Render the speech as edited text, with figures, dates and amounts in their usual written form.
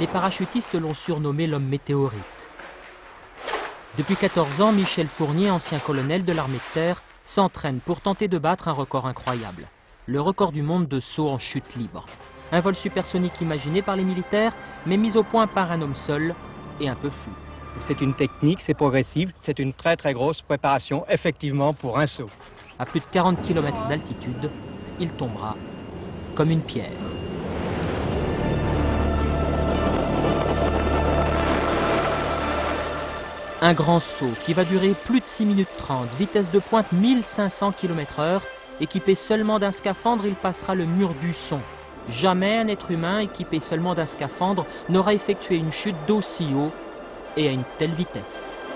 les parachutistes l'ont surnommé l'homme météorite. Depuis 14 ans, Michel Fournier, ancien colonel de l'armée de terre, s'entraîne pour tenter de battre un record incroyable. Le record du monde de saut en chute libre. Un vol supersonique imaginé par les militaires, mais mis au point par un homme seul et un peu fou. C'est une technique, c'est progressif, c'est une très grosse préparation effectivement pour un saut. À plus de 40 km d'altitude, il tombera comme une pierre. Un grand saut qui va durer plus de 6 minutes 30, vitesse de pointe 1500 km/h, équipé seulement d'un scaphandre, il passera le mur du son. Jamais un être humain équipé seulement d'un scaphandre n'aura effectué une chute d'aussi haut et à une telle vitesse.